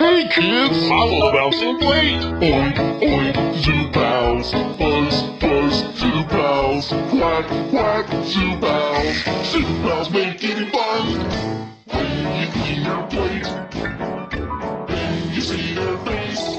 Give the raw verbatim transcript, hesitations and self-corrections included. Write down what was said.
Hey kids, how about some plate? Oink, oink, Zoopals. Buzz, buzz, Zoopals. Quack, quack, Zoopals. Zoopals make eating fun. When you clean your plate, then you see their face.